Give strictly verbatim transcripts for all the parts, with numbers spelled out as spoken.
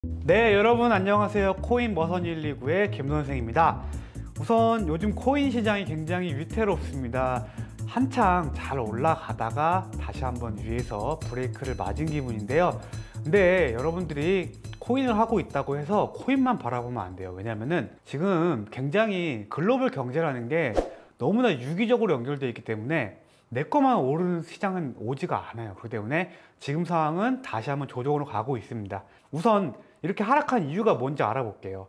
네, 여러분 안녕하세요. 코인 머선 일이구의 김 선생입니다. 우선 요즘 코인 시장이 굉장히 위태롭습니다. 한창 잘 올라가다가 다시 한번 위에서 브레이크를 맞은 기분인데요. 근데 여러분들이 코인을 하고 있다고 해서 코인만 바라보면 안 돼요. 왜냐면은 지금 굉장히 글로벌 경제라는 게 너무나 유기적으로 연결되어 있기 때문에 내 것만 오르는 시장은 오지가 않아요. 그렇기 때문에 지금 상황은 다시 한번 조정으로 가고 있습니다. 우선 이렇게 하락한 이유가 뭔지 알아볼게요.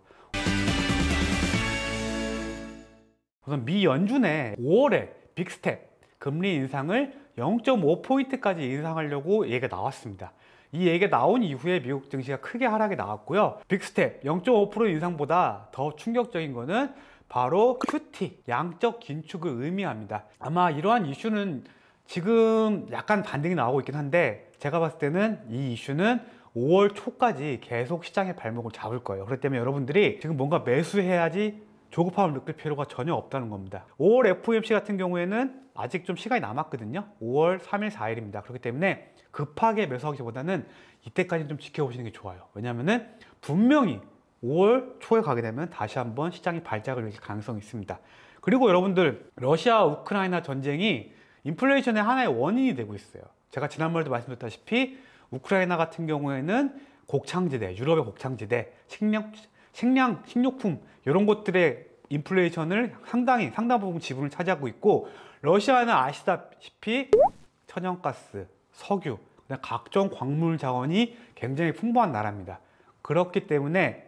우선 미 연준의 오월에 빅스텝 금리 인상을 영 점 오 포인트까지 인상하려고 얘기가 나왔습니다. 이 얘기가 나온 이후에 미국 증시가 크게 하락이 나왔고요. 빅스텝 영 점 오 퍼센트 인상보다 더 충격적인 거는 바로 큐티, 양적 긴축을 의미합니다. 아마 이러한 이슈는 지금 약간 반등이 나오고 있긴 한데 제가 봤을 때는 이 이슈는 오월 초까지 계속 시장의 발목을 잡을 거예요. 그렇기 때문에 여러분들이 지금 뭔가 매수해야지 조급함을 느낄 필요가 전혀 없다는 겁니다. 오월 에프오엠씨 같은 경우에는 아직 좀 시간이 남았거든요. 오월 삼 일, 사 일입니다. 그렇기 때문에 급하게 매수하기보다는 이때까지 좀 지켜보시는 게 좋아요. 왜냐하면 분명히 오월 초에 가게 되면 다시 한번 시장이 발작을 일으킬 가능성이 있습니다. 그리고 여러분들, 러시아 우크라이나 전쟁이 인플레이션의 하나의 원인이 되고 있어요. 제가 지난번에도 말씀드렸다시피 우크라이나 같은 경우에는 곡창지대, 유럽의 곡창지대, 식량, 식량, 식료품 이런 것들의 인플레이션을 상당히 상당 부분 지분을 차지하고 있고, 러시아는 아시다시피 천연가스, 석유, 각종 광물 자원이 굉장히 풍부한 나라입니다. 그렇기 때문에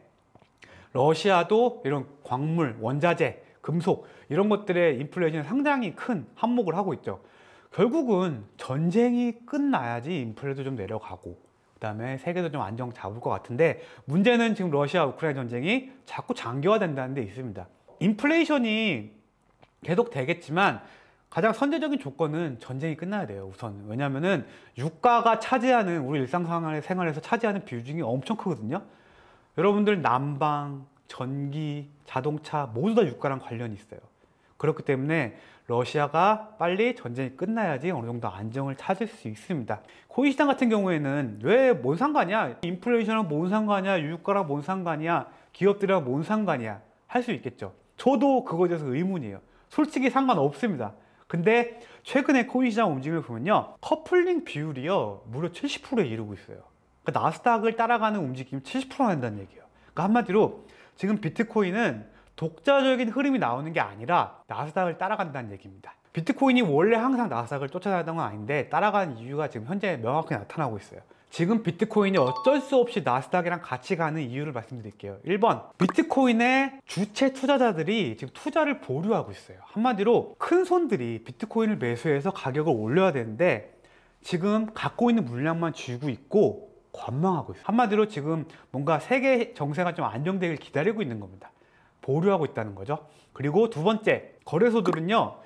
러시아도 이런 광물, 원자재, 금속 이런 것들의 인플레이션이 상당히 큰 한몫을 하고 있죠. 결국은 전쟁이 끝나야지 인플레도 좀 내려가고 그 다음에 세계도 좀 안정 잡을 것 같은데, 문제는 지금 러시아 우크라이나 전쟁이 자꾸 장기화된다는 데 있습니다. 인플레이션이 계속 되겠지만 가장 선제적인 조건은 전쟁이 끝나야 돼요. 우선 왜냐하면 유가가 차지하는, 우리 일상생활에서 차지하는 비중이 엄청 크거든요. 여러분들 난방, 전기, 자동차 모두 다 유가랑 관련이 있어요. 그렇기 때문에 러시아가 빨리 전쟁이 끝나야지 어느 정도 안정을 찾을 수 있습니다. 코인 시장 같은 경우에는 왜 뭔 상관이야? 인플레이션이랑 뭔 상관이야? 유가랑 뭔 상관이야? 기업들이랑 뭔 상관이야? 할 수 있겠죠. 저도 그거에 대해서 의문이에요. 솔직히 상관없습니다. 근데 최근에 코인 시장 움직임을 보면요, 커플링 비율이요 무려 칠십 퍼센트에 이르고 있어요. 그러니까 나스닥을 따라가는 움직임이 칠십 퍼센트 한다는 얘기예요. 그러니까 한마디로 지금 비트코인은 독자적인 흐름이 나오는 게 아니라 나스닥을 따라간다는 얘기입니다. 비트코인이 원래 항상 나스닥을 쫓아다니던 건 아닌데 따라가는 이유가 지금 현재 명확히 나타나고 있어요. 지금 비트코인이 어쩔 수 없이 나스닥이랑 같이 가는 이유를 말씀드릴게요. 일 번, 비트코인의 주체 투자자들이 지금 투자를 보류하고 있어요. 한마디로 큰 손들이 비트코인을 매수해서 가격을 올려야 되는데 지금 갖고 있는 물량만 쥐고 있고 관망하고 있어요. 한마디로 지금 뭔가 세계 정세가 좀 안정되길 기다리고 있는 겁니다. 보류하고 있다는 거죠. 그리고 두 번째, 거래소들은요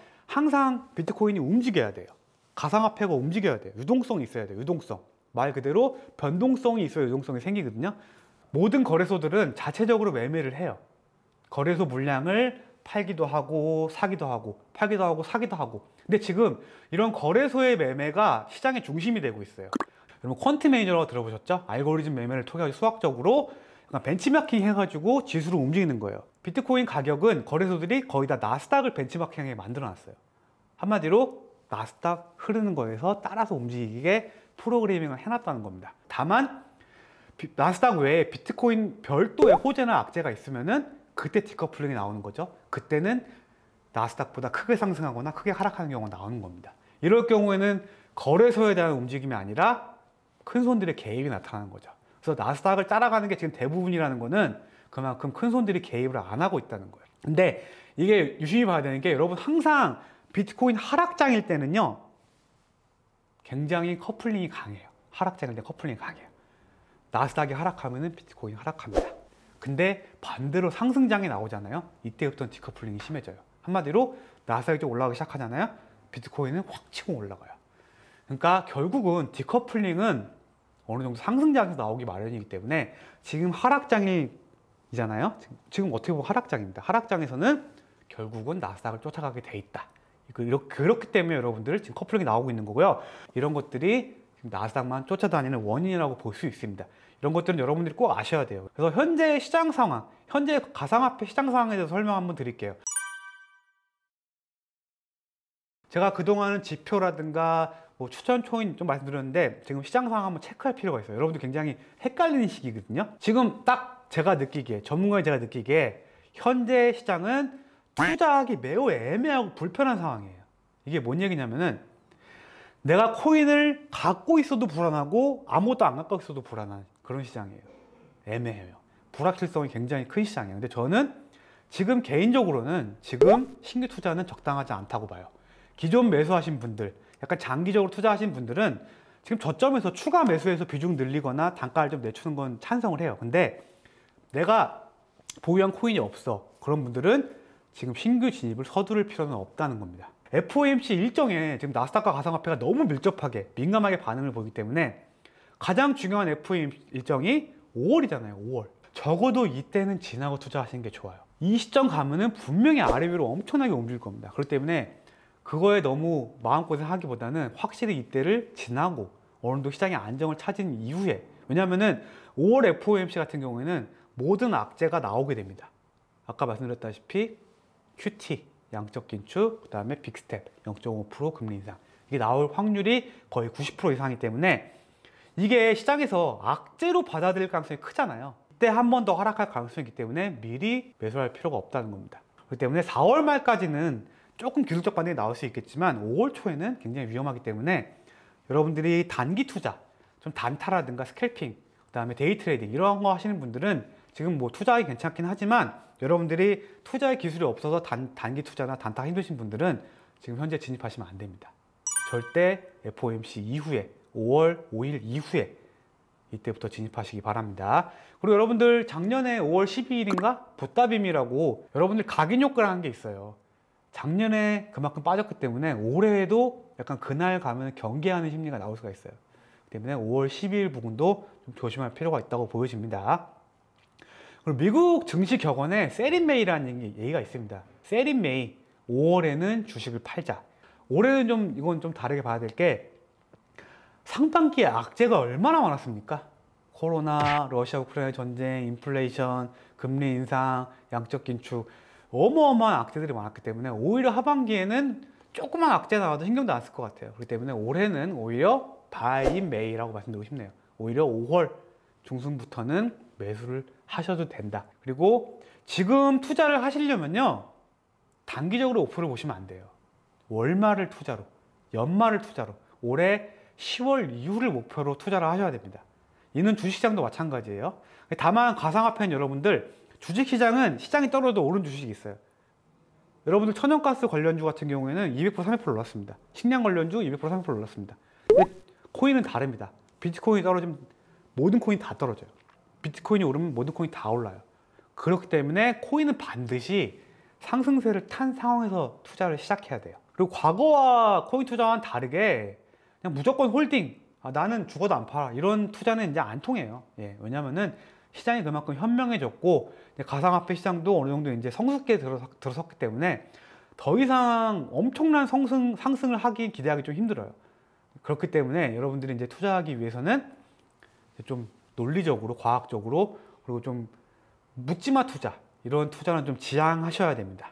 항상 비트코인이 움직여야 돼요. 가상화폐가 움직여야 돼요. 유동성이 있어야 돼요. 유동성. 말 그대로 변동성이 있어야 유동성이 생기거든요. 모든 거래소들은 자체적으로 매매를 해요. 거래소 물량을 팔기도 하고 사기도 하고 팔기도 하고 사기도 하고. 근데 지금 이런 거래소의 매매가 시장의 중심이 되고 있어요. 여러분 퀀트 매니저라고 들어보셨죠? 알고리즘 매매를 통해 수학적으로 벤치마킹 해가지고 지수를 움직이는 거예요. 비트코인 가격은 거래소들이 거의 다 나스닥을 벤치마킹하게 만들어 놨어요. 한마디로 나스닥 흐르는 거에서 따라서 움직이게 프로그래밍을 해놨다는 겁니다. 다만 나스닥 외에 비트코인 별도의 호재나 악재가 있으면은 그때 디커플링이 나오는 거죠. 그때는 나스닥보다 크게 상승하거나 크게 하락하는 경우가 나오는 겁니다. 이럴 경우에는 거래소에 대한 움직임이 아니라 큰 손들의 개입이 나타나는 거죠. 그래서 나스닥을 따라가는 게 지금 대부분이라는 거는 그만큼 큰 손들이 개입을 안 하고 있다는 거예요. 근데 이게 유심히 봐야 되는 게, 여러분 항상 비트코인 하락장일 때는요 굉장히 커플링이 강해요. 하락장일 때 커플링이 강해요. 나스닥이 하락하면은 비트코인이 하락합니다. 근데 반대로 상승장이 나오잖아요. 이때부터는 디커플링이 심해져요. 한마디로 나스닥이 좀 올라가기 시작하잖아요. 비트코인은 확 치고 올라가요. 그러니까 결국은 디커플링은 어느 정도 상승장에서 나오기 마련이기 때문에 지금 하락장이잖아요. 지금 어떻게 보면 하락장입니다. 하락장에서는 결국은 나스닥을 쫓아가게 돼 있다. 그렇기 때문에 여러분들 지금 커플링이 나오고 있는 거고요. 이런 것들이 나스닥만 쫓아다니는 원인이라고 볼 수 있습니다. 이런 것들은 여러분들이 꼭 아셔야 돼요. 그래서 현재 시장 상황, 현재 가상화폐 시장 상황에 대해서 설명 한번 드릴게요. 제가 그동안은 지표라든가 뭐 추천 초인 좀 말씀드렸는데 지금 시장 상황 한번 체크할 필요가 있어요. 여러분들 굉장히 헷갈리는 시기거든요. 지금 딱 제가 느끼기에, 전문가인 제가 느끼기에 현재 시장은 투자하기 매우 애매하고 불편한 상황이에요. 이게 뭔 얘기냐면은 내가 코인을 갖고 있어도 불안하고 아무것도 안 갖고 있어도 불안한 그런 시장이에요. 애매해요. 불확실성이 굉장히 큰 시장이에요. 근데 저는 지금 개인적으로는 지금 신규 투자는 적당하지 않다고 봐요. 기존 매수하신 분들, 약간 장기적으로 투자하신 분들은 지금 저점에서 추가 매수해서 비중 늘리거나 단가를 좀 내추는 건 찬성을 해요. 근데 내가 보유한 코인이 없어. 그런 분들은 지금 신규 진입을 서두를 필요는 없다는 겁니다. 에프 오 엠 씨 일정에 지금 나스닥과 가상화폐가 너무 밀접하게 민감하게 반응을 보이기 때문에 가장 중요한 에프 오 엠 일정이 오월이잖아요. 오월. 적어도 이때는 지나고 투자하시는 게 좋아요. 이 시점 가면은 분명히 아래 위로 엄청나게 움직일 겁니다. 그렇기 때문에 그거에 너무 마음고생 하기보다는 확실히 이때를 지나고 어느 정도 시장의 안정을 찾은 이후에, 왜냐면은 오월 에프 오 엠 씨 같은 경우에는 모든 악재가 나오게 됩니다. 아까 말씀드렸다시피 큐 티, 양적 긴축, 그 다음에 빅스텝, 영 점 오 퍼센트 금리 인상, 이게 나올 확률이 거의 구십 퍼센트 이상이기 때문에 이게 시장에서 악재로 받아들일 가능성이 크잖아요. 이때 한 번 더 하락할 가능성이 있기 때문에 미리 매수할 필요가 없다는 겁니다. 그렇기 때문에 사월 말까지는 조금 기술적 반등이 나올 수 있겠지만 오월 초에는 굉장히 위험하기 때문에 여러분들이 단기 투자, 좀 단타라든가 스캘핑, 그 다음에 데이 트레이딩 이런 거 하시는 분들은 지금 뭐 투자하기 괜찮긴 하지만 여러분들이 투자의 기술이 없어서 단, 단기 투자나 단타 힘드신 분들은 지금 현재 진입하시면 안 됩니다. 절대 에프 오 엠 씨 이후에 오월 오일 이후에 이때부터 진입하시기 바랍니다. 그리고 여러분들 작년에 오월 십이일인가 보따빔이라고 여러분들 각인 효과를 한 게 있어요. 작년에 그만큼 빠졌기 때문에 올해에도 약간 그날 가면 경계하는 심리가 나올 수가 있어요. 그렇기 때문에 오월 십이일 부분도 좀 조심할 필요가 있다고 보여집니다. 그리고 미국 증시 격언에 셀인메이라는 얘기가 있습니다. 셀인메이, 오월에는 주식을 팔자. 올해는 좀 이건 좀 다르게 봐야 될 게 상반기에 악재가 얼마나 많았습니까? 코로나, 러시아 우크라이나 전쟁, 인플레이션, 금리 인상, 양적 긴축, 어마어마한 악재들이 많았기 때문에 오히려 하반기에는 조그만 악재 나와도 신경도 안 쓸 것 같아요. 그렇기 때문에 올해는 오히려 바인 메이라고 말씀드리고 싶네요. 오히려 오월 중순부터는 매수를 하셔도 된다. 그리고 지금 투자를 하시려면요, 단기적으로 목표를 보시면 안 돼요. 월말을 투자로, 연말을 투자로, 올해 시월 이후를 목표로 투자를 하셔야 됩니다. 이는 주식시장도 마찬가지예요. 다만 가상화폐는 여러분들, 주식시장은 시장이 떨어져도 오른 주식이 있어요. 여러분들 천연가스 관련주 같은 경우에는 이백 퍼센트, 삼백 퍼센트 올랐습니다. 식량 관련주 이백 퍼센트, 삼백 퍼센트 올랐습니다. 근데 코인은 다릅니다. 비트코인이 떨어지면 모든 코인이 다 떨어져요. 비트코인이 오르면 모든 코인이 다 올라요. 그렇기 때문에 코인은 반드시 상승세를 탄 상황에서 투자를 시작해야 돼요. 그리고 과거와 코인 투자와는 다르게 그냥 무조건 홀딩, 아, 나는 죽어도 안 팔아, 이런 투자는 이제 안 통해요. 예, 왜냐면은 시장이 그만큼 현명해졌고 가상화폐 시장도 어느 정도 이제 성숙기에 들어섰, 들어섰기 때문에 더 이상 엄청난 성승, 상승을 하기 기대하기 좀 힘들어요. 그렇기 때문에 여러분들이 이제 투자하기 위해서는 좀 논리적으로, 과학적으로, 그리고 좀 묻지마 투자, 이런 투자는 좀 지양하셔야 됩니다.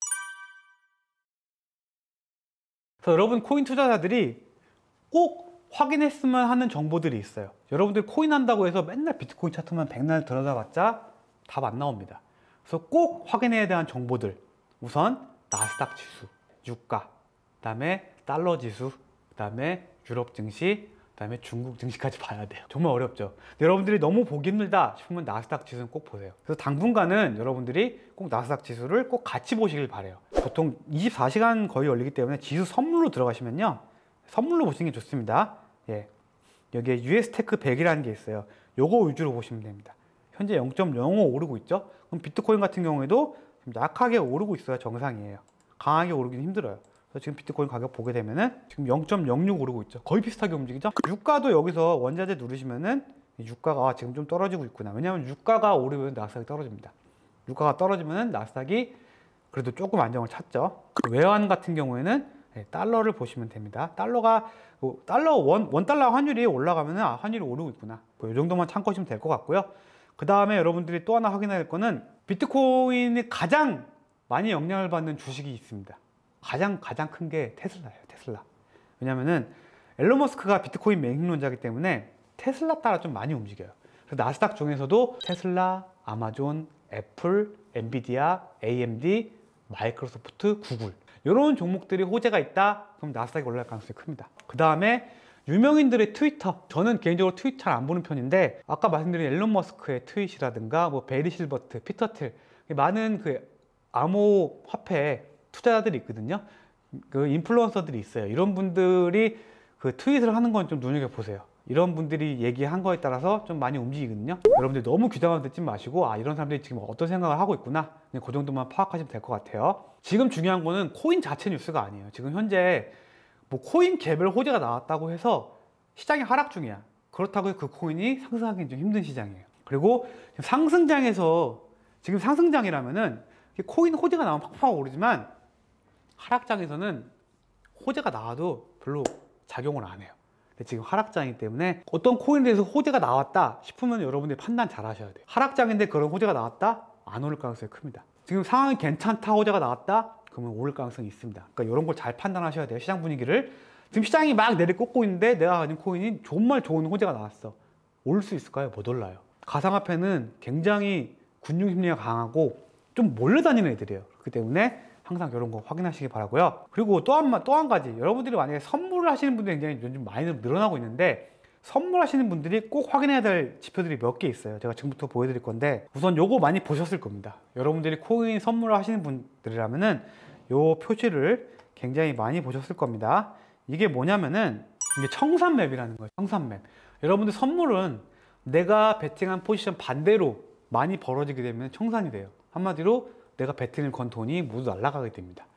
그래서 여러분 코인 투자자들이 꼭 확인했으면 하는 정보들이 있어요. 여러분들 코인 한다고 해서 맨날 비트코인 차트만 백날 들여다봤자 답 안 나옵니다. 그래서 꼭 확인해야 되는 정보들, 우선 나스닥 지수, 유가, 그 다음에 달러 지수, 그 다음에 유럽 증시, 그 다음에 중국 증시까지 봐야 돼요. 정말 어렵죠. 여러분들이 너무 보기 힘들다 싶으면 나스닥 지수는 꼭 보세요. 그래서 당분간은 여러분들이 꼭 나스닥 지수를 꼭 같이 보시길 바래요. 보통 이십사 시간 거의 열리기 때문에 지수 선물로 들어가시면요, 선물로 보시는 게 좋습니다. 예, 여기에 유에스테크 백이라는 게 있어요. 요거 위주로 보시면 됩니다. 현재 영 점 영오 오르고 있죠. 그럼 비트코인 같은 경우에도 좀 약하게 오르고 있어야 정상이에요. 강하게 오르기는 힘들어요. 그래서 지금 비트코인 가격 보게 되면은 지금 영 점 영육 오르고 있죠. 거의 비슷하게 움직이죠. 유가도 여기서 원자재 누르시면은 유가가 지금 좀 떨어지고 있구나. 왜냐하면 유가가 오르면 나스닥이 떨어집니다. 유가가 떨어지면은 나스닥이 그래도 조금 안정을 찾죠. 외환 같은 경우에는 네, 달러를 보시면 됩니다. 달러가 뭐 달러 원, 원 달러 환율이 올라가면 아, 환율이 오르고 있구나. 뭐, 이 정도만 참고하시면 될 것 같고요. 그 다음에 여러분들이 또 하나 확인해야 될 거는 비트코인이 가장 많이 영향을 받는 주식이 있습니다. 가장 가장 큰 게 테슬라예요. 테슬라. 왜냐면은 앨런 머스크가 비트코인 맹행론자이기 때문에 테슬라 따라 좀 많이 움직여요. 그래서 나스닥 중에서도 테슬라, 아마존, 애플, 엔비디아, 에이엠디, 마이크로소프트, 구글 이런 종목들이 호재가 있다. 그럼 나스닥이 올라갈 가능성이 큽니다. 그 다음에 유명인들의 트위터. 저는 개인적으로 트윗 잘 안 보는 편인데 아까 말씀드린 앨런 머스크의 트윗이라든가 뭐 베리 실버트, 피터 틸 많은 그 암호화폐 투자자들이 있거든요. 그 인플루언서들이 있어요. 이런 분들이 그 트윗을 하는 건 좀 눈여겨보세요. 이런 분들이 얘기한 거에 따라서 좀 많이 움직이거든요. 여러분들 너무 귀담아 듣지 마시고 아 이런 사람들이 지금 어떤 생각을 하고 있구나 그냥 그 정도만 파악하시면 될 것 같아요. 지금 중요한 거는 코인 자체 뉴스가 아니에요. 지금 현재 뭐 코인 개별 호재가 나왔다고 해서 시장이 하락 중이야. 그렇다고 해서 그 코인이 상승하기는 좀 힘든 시장이에요. 그리고 상승장에서 지금 상승장이라면은 코인 호재가 나오면 팍팍 오르지만 하락장에서는 호재가 나와도 별로 작용을 안 해요. 근데 지금 하락장이기 때문에 어떤 코인에 대해서 호재가 나왔다 싶으면 여러분들이 판단 잘 하셔야 돼요. 하락장인데 그런 호재가 나왔다? 안 오를 가능성이 큽니다. 지금 상황이 괜찮다 호재가 나왔다? 그러면 오를 가능성이 있습니다. 그러니까 이런 걸 잘 판단하셔야 돼요. 시장 분위기를. 지금 시장이 막 내리꽂고 있는데 내가 가진 코인이 정말 좋은 호재가 나왔어. 올 수 있을까요? 못 올라요. 가상화폐는 굉장히 군중 심리가 강하고 좀 몰려다니는 애들이에요. 그렇기 때문에 항상 이런 거 확인하시기 바라고요. 그리고 또 한, 또 한 가지 여러분들이 만약에 선물을 하시는 분들이 굉장히 요즘 많이 늘어나고 있는데 선물하시는 분들이 꼭 확인해야 될 지표들이 몇 개 있어요. 제가 지금부터 보여드릴 건데 우선 요거 많이 보셨을 겁니다. 여러분들이 코인 선물을 하시는 분들이라면은 요 표시를 굉장히 많이 보셨을 겁니다. 이게 뭐냐면은 이게 청산맵이라는 거예요. 청산맵. 여러분들 선물은 내가 베팅한 포지션 반대로 많이 벌어지게 되면 청산이 돼요. 한마디로 내가 베팅을 건 돈이 모두 날아가게 됩니다.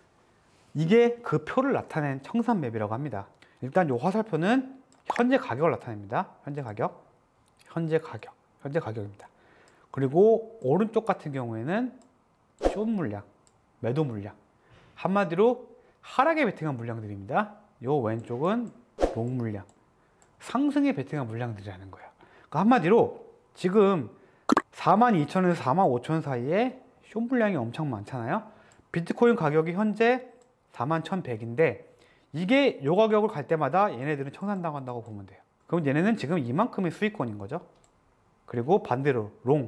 이게 그 표를 나타낸 청산맵이라고 합니다. 일단 이 화살표는 현재 가격을 나타냅니다. 현재 가격, 현재 가격, 현재 가격입니다. 그리고 오른쪽 같은 경우에는 숏 물량, 매도 물량. 한마디로 하락에 베팅한 물량들입니다. 이 왼쪽은 롱 물량, 상승에 베팅한 물량들이라는 거예요. 그러니까 한마디로 지금 사만 이천에서 사만 오천 사이에 숏 물량이 엄청 많잖아요. 비트코인 가격이 현재 사만 천백인데 이게 요 가격을 갈 때마다 얘네들은 청산당한다고 보면 돼요. 그럼 얘네는 지금 이만큼의 수익권인 거죠. 그리고 반대로 롱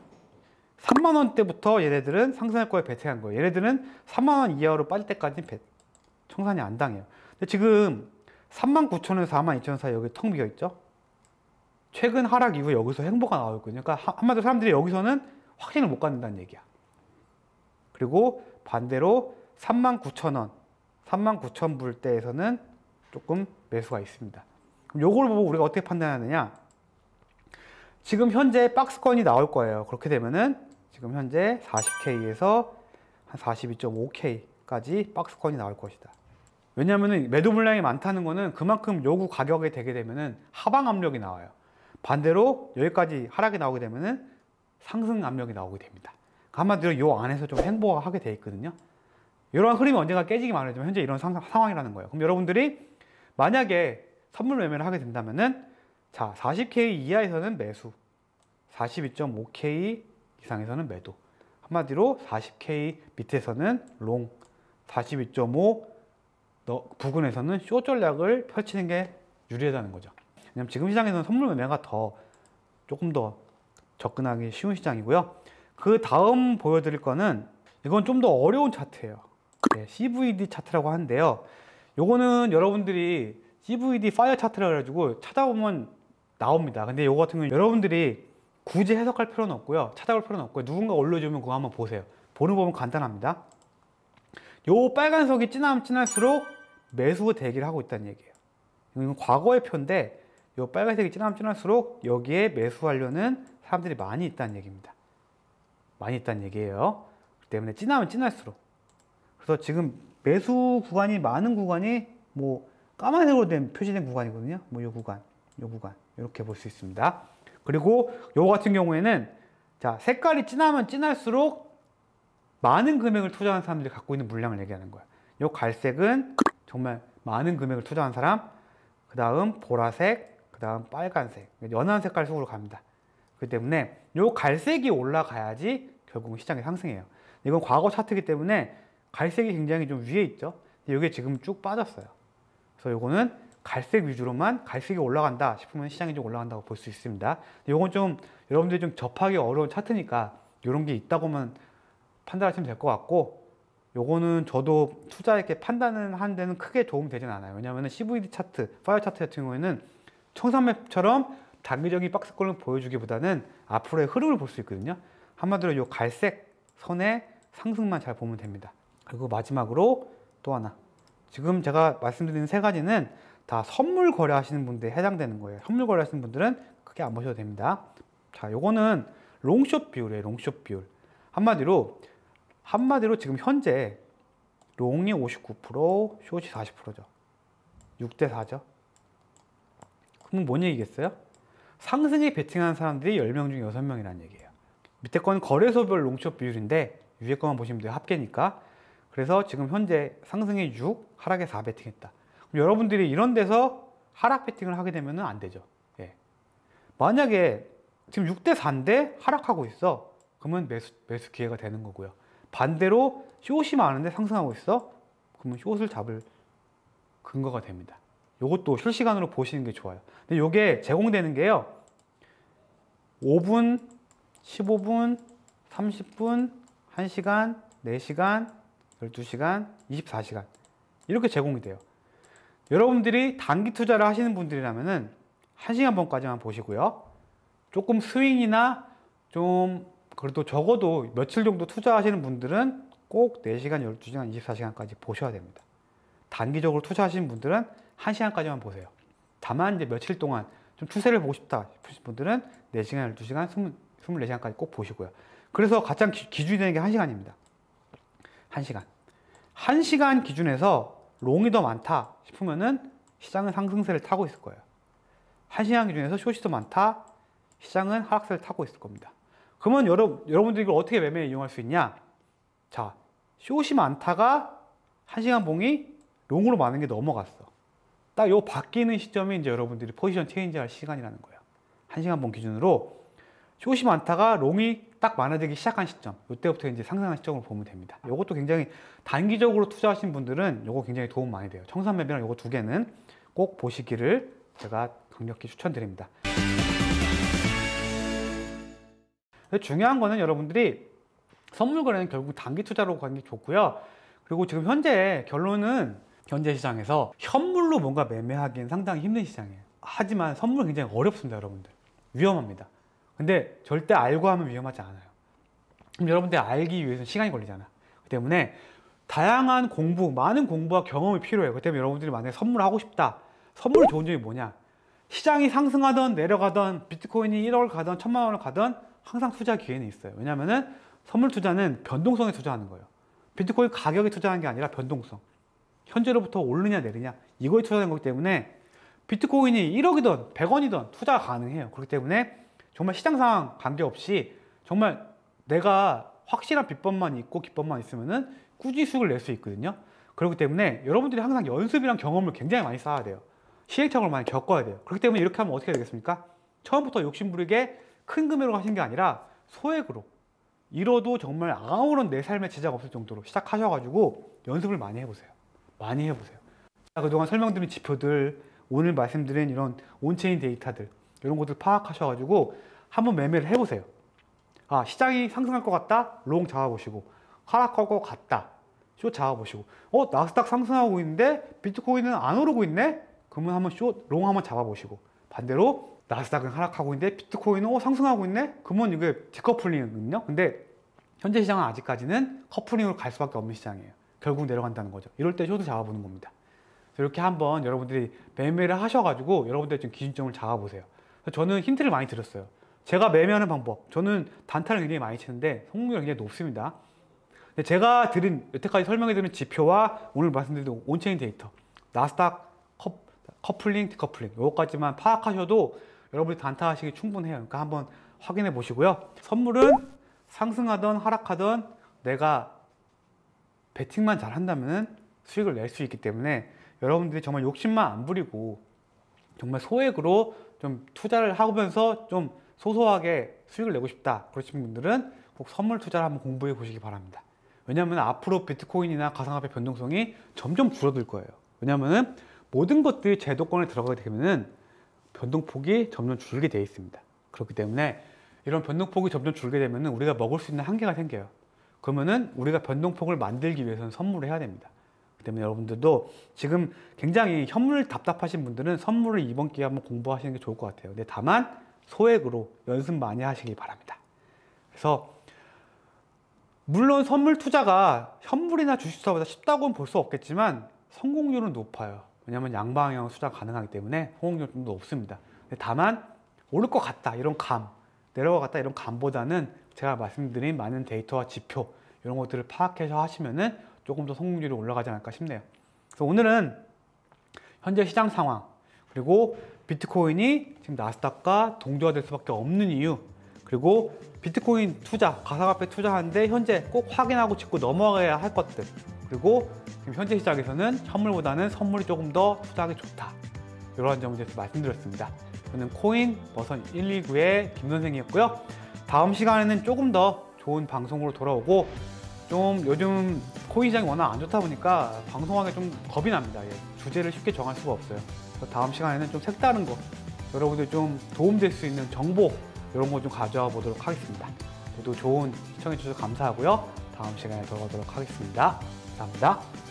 삼만 원대부터 얘네들은 상승할 거에 베팅한 거예요. 얘네들은 삼만 원 이하로 빠질 때까지 청산이 안 당해요. 근데 지금 삼만 구천에서 사만 이천 사이 여기 텅 비어 있죠. 최근 하락 이후에 여기서 행보가 나오고 있거든요. 그러니까 한마디로 사람들이 여기서는 확신을 못 갖는다는 얘기야. 그리고 반대로 삼만 구천 원, 삼만 구천 불대에서는 조금 매수가 있습니다. 그럼 요걸 보고 우리가 어떻게 판단하느냐? 지금 현재 박스권이 나올 거예요. 그렇게 되면은 지금 현재 사십 케이에서 한 사십이 점 오 케이까지 박스권이 나올 것이다. 왜냐하면 매도 물량이 많다는 거는 그만큼 요구 가격이 되게 되면은 하방 압력이 나와요. 반대로 여기까지 하락이 나오게 되면은 상승 압력이 나오게 됩니다. 한마디로 요 안에서 좀 행보가 하게 돼 있거든요. 이러한 흐름이 언젠가 깨지기 마련이지만 현재 이런 상, 상황이라는 거예요. 그럼 여러분들이 만약에 선물 매매를 하게 된다면은 자 사십 케이 이하에서는 매수, 사십이 점 오 케이 이상에서는 매도. 한마디로 사십 케이 밑에서는 롱, 사십이 점 오 부근에서는 숏 전략을 펼치는 게 유리하다는 거죠. 왜냐면 지금 시장에서는 선물 매매가 더 조금 더 접근하기 쉬운 시장이고요. 그 다음 보여드릴 거는 이건 좀 더 어려운 차트예요. 네, 씨브이디 차트라고 하는데요. 요거는 여러분들이 씨브이디 파이어 차트라 그래가지고 찾아보면 나옵니다. 근데 요거 같은 경우는 여러분들이 굳이 해석할 필요는 없고요. 찾아볼 필요는 없고요. 누군가 올려주면 그거 한번 보세요. 보는 법은 간단합니다. 요 빨간색이 진하면 진할수록 매수 대기를 하고 있다는 얘기예요. 이건 과거의 표인데 요 빨간색이 진하면 진할수록 여기에 매수하려는 사람들이 많이 있다는 얘기입니다. 많이 있다는 얘기예요. 그렇기 때문에 진하면 진할수록. 그래서 지금 매수 구간이 많은 구간이 뭐 까만색으로 된 표시된 구간이거든요. 뭐 요 구간, 요 구간 이렇게 볼 수 있습니다. 그리고 요 같은 경우에는 자 색깔이 진하면 진할수록 많은 금액을 투자하는 사람들이 갖고 있는 물량을 얘기하는 거예요. 요 갈색은 정말 많은 금액을 투자한 사람, 그 다음 보라색, 그 다음 빨간색, 연한 색깔 속으로 갑니다. 그렇기 때문에 요 갈색이 올라가야지 결국 시장이 상승해요. 이건 과거 차트이기 때문에 갈색이 굉장히 좀 위에 있죠. 이게 지금 쭉 빠졌어요. 그래서 요거는 갈색 위주로만, 갈색이 올라간다 싶으면 시장이 좀 올라간다고 볼 수 있습니다. 요건 좀 여러분들이 좀 접하기 어려운 차트니까 이런 게 있다고만 판단하시면 될 것 같고, 요거는 저도 투자 이렇게 판단을 하는 데는 크게 도움이 되진 않아요. 왜냐하면 씨브이디 차트, 파이어 차트 같은 경우에는 청산맵처럼 단기적인 박스권을 보여주기보다는 앞으로의 흐름을 볼 수 있거든요. 한마디로 이 갈색 선의 상승만 잘 보면 됩니다. 그리고 마지막으로 또 하나, 지금 제가 말씀드리는 세 가지는 다 선물 거래 하시는 분들에 해당되는 거예요. 선물 거래 하시는 분들은 크게 안 보셔도 됩니다. 자, 요거는 롱숏 비율이에요. 롱숏 비율. 한마디로 한마디로 지금 현재 롱이 오십구 퍼센트, 숏이 사십 퍼센트죠. 육 대 사죠. 그럼 뭔 얘기겠어요? 상승에 베팅하는 사람들이 열 명 중에 여섯 명이라는 얘기예요. 밑에 거는 거래소별 롱숏 비율인데 위에 거만 보시면 돼요. 합계니까. 그래서 지금 현재 상승에 육, 하락에 사 베팅했다. 그럼 여러분들이 이런 데서 하락 베팅을 하게 되면 안 되죠. 예. 만약에 지금 육 대 사인데 하락하고 있어. 그러면 매수, 매수 기회가 되는 거고요. 반대로 숏이 많은데 상승하고 있어. 그러면 숏을 잡을 근거가 됩니다. 요것도 실시간으로 보시는 게 좋아요. 근데 요게 제공되는 게요, 오 분, 십오 분, 삼십 분, 한 시간, 네 시간, 열두 시간, 이십사 시간 이렇게 제공이 돼요. 여러분들이 단기 투자를 하시는 분들이라면은 한 시간 번까지만 보시고요. 조금 스윙이나 좀 그래도 적어도 며칠 정도 투자하시는 분들은 꼭 네 시간, 열두 시간, 이십사 시간까지 보셔야 됩니다. 단기적으로 투자하시는 분들은 한 시간까지만 보세요. 다만 이제 며칠 동안 좀 추세를 보고 싶다 싶으신 분들은 네 시간, 열두 시간, 이십사 시간까지 꼭 보시고요. 그래서 가장 기, 기준이 되는 게 한 시간입니다. 한 시간. 한 시간 기준에서 롱이 더 많다 싶으면은 시장은 상승세를 타고 있을 거예요. 한 시간 기준에서 숏이 더 많다, 시장은 하락세를 타고 있을 겁니다. 그러면 여러, 여러분들이 이걸 어떻게 매매에 이용할 수 있냐? 자, 숏이 많다가 한 시간 봉이 롱으로 많은 게 넘어갔어. 딱 요 바뀌는 시점이 이제 여러분들이 포지션 체인지 할 시간이라는 거예요. 한 시간 봉 기준으로 숏이 많다가 롱이 딱 많아지기 시작한 시점, 이때부터 이제 상승한 시점을 보면 됩니다. 이것도 굉장히 단기적으로 투자하신 분들은 이거 굉장히 도움 많이 돼요. 청산맵이랑 이거 두 개는 꼭 보시기를 제가 강력히 추천드립니다. 중요한 거는 여러분들이 선물 거래는 결국 단기 투자로 가는 게 좋고요. 그리고 지금 현재 결론은 현재 시장에서 현물로 뭔가 매매하기엔 상당히 힘든 시장이에요. 하지만 선물 굉장히 어렵습니다, 여러분들. 위험합니다. 근데 절대 알고 하면 위험하지 않아요. 그럼 여러분들 알기 위해서는 시간이 걸리잖아. 그 때문에 다양한 공부, 많은 공부와 경험이 필요해요. 그 때문에 여러분들이 만약에 선물 하고 싶다. 선물 좋은 점이 뭐냐? 시장이 상승하던 내려가던 비트코인이 일억을 가던 천만 원을 가던 항상 투자 기회는 있어요. 왜냐면은 선물 투자는 변동성에 투자하는 거예요. 비트코인 가격에 투자하는 게 아니라 변동성. 현재로부터 오르냐 내리냐 이거에 투자하는 거기 때문에 비트코인이 일억이든 백 원이든 투자가 가능해요. 그렇기 때문에 정말 시장 상황 관계없이 정말 내가 확실한 비법만 있고 기법만 있으면은 꾸준히 수익을 낼 수 있거든요. 그렇기 때문에 여러분들이 항상 연습이랑 경험을 굉장히 많이 쌓아야 돼요. 시행착오를 많이 겪어야 돼요. 그렇기 때문에 이렇게 하면 어떻게 되겠습니까? 처음부터 욕심부리게 큰 금액으로 하신 게 아니라 소액으로, 이뤄도 정말 아무런 내 삶에 지장 없을 정도로 시작하셔가지고 연습을 많이 해보세요. 많이 해보세요. 그동안 설명드린 지표들, 오늘 말씀드린 이런 온체인 데이터들, 이런 것들 파악하셔가지고 한번 매매를 해보세요. 아, 시장이 상승할 것 같다? 롱 잡아보시고, 하락할 것 같다? 숏 잡아보시고, 어, 나스닥 상승하고 있는데 비트코인은 안 오르고 있네? 그러면 한번 숏, 롱 한번 잡아보시고, 반대로 나스닥은 하락하고 있는데 비트코인은 어, 상승하고 있네? 그러면 이게 디커플링이거든요. 근데 현재 시장은 아직까지는 커플링으로 갈 수밖에 없는 시장이에요. 결국 내려간다는 거죠. 이럴 때 숏을 잡아보는 겁니다. 이렇게 한번 여러분들이 매매를 하셔가지고 여러분들 좀 기준점을 잡아보세요. 저는 힌트를 많이 드렸어요. 제가 매매하는 방법, 저는 단타를 굉장히 많이 치는데 성공률이 굉장히 높습니다. 근데 제가 드린, 여태까지 설명해드린 지표와 오늘 말씀드린 온체인 데이터, 나스닥 커, 커플링, 디커플링 이것까지만 파악하셔도 여러분이 단타 하시기 충분해요. 그러니까 한번 확인해 보시고요. 선물은 상승하던 하락하던 내가 배팅만 잘 한다면 수익을 낼 수 있기 때문에 여러분들이 정말 욕심만 안 부리고 정말 소액으로 좀 투자를 하면서 좀 소소하게 수익을 내고 싶다 그러신 분들은 꼭 선물 투자를 한번 공부해 보시기 바랍니다. 왜냐하면 앞으로 비트코인이나 가상화폐 변동성이 점점 줄어들 거예요. 왜냐하면 모든 것들이 제도권에 들어가게 되면 변동폭이 점점 줄게 되어 있습니다. 그렇기 때문에 이런 변동폭이 점점 줄게 되면 우리가 먹을 수 있는 한계가 생겨요. 그러면은 우리가 변동폭을 만들기 위해서는 선물을 해야 됩니다. 그렇기 때문에 여러분들도 지금 굉장히 현물 답답하신 분들은 선물을 이번 기회에 한번 공부하시는 게 좋을 것 같아요. 근데 다만 소액으로 연습 많이 하시기 바랍니다. 그래서 물론 선물 투자가 현물이나 주식 투자보다 쉽다고는 볼 수 없겠지만 성공률은 높아요. 왜냐하면 양방향 투자가 가능하기 때문에 성공률은 좀 높습니다. 근데 다만 오를 것 같다 이런 감, 내려갈 것 같다 이런 감보다는 제가 말씀드린 많은 데이터와 지표 이런 것들을 파악해서 하시면은 조금 더 성공률이 올라가지 않을까 싶네요. 그래서 오늘은 현재 시장 상황 그리고 비트코인이 지금 나스닥과 동조화될 수밖에 없는 이유, 그리고 비트코인 투자, 가상화폐 투자하는데 현재 꼭 확인하고 짚고 넘어가야 할 것들, 그리고 지금 현재 시장에서는 현물보다는 선물이 조금 더 투자하기 좋다, 이러한 점에 대해서 말씀드렸습니다. 저는 코인 버선 일이구의 김 선생이었고요. 다음 시간에는 조금 더 좋은 방송으로 돌아오고, 좀 요즘 코인 시장이 워낙 안 좋다 보니까 방송하기 좀 겁이 납니다. 예, 주제를 쉽게 정할 수가 없어요. 그래서 다음 시간에는 좀 색다른 거, 여러분들 좀 도움될 수 있는 정보 이런 거 좀 가져와 보도록 하겠습니다. 모두 좋은 시청해 주셔서 감사하고요. 다음 시간에 돌아오도록 하겠습니다. 감사합니다.